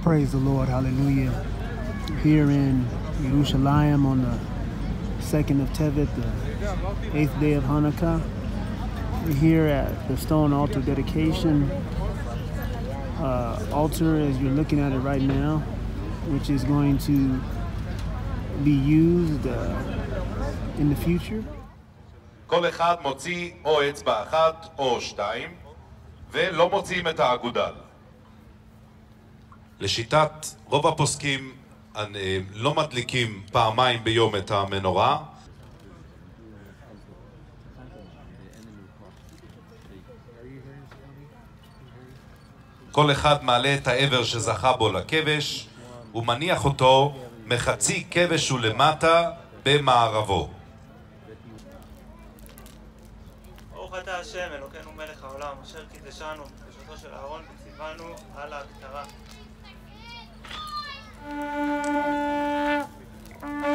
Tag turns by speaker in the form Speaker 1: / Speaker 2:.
Speaker 1: Praise the Lord, hallelujah. Here in Yerushalayim on the 2nd of Tevet, the 8th day of Hanukkah. We're here at the stone altar dedication altar as you're looking at it right now, which is going to be used in the future.
Speaker 2: כל אחד מוציא או אצבע אחת או שתיים ולא מוציאים את האגודל. לשיטת רוב הפוסקים לא מדליקים פעמיים ביום את המנורה. כל אחד מעלה את העבר שזכה בו לכבש ומניח אותו מחצי כבש ולמטה במערבו.
Speaker 3: ברוך אתה השם אלוקינו מלך העולם אשר קידשנו בקדושתו של אהרון וציוונו על ההכתרה.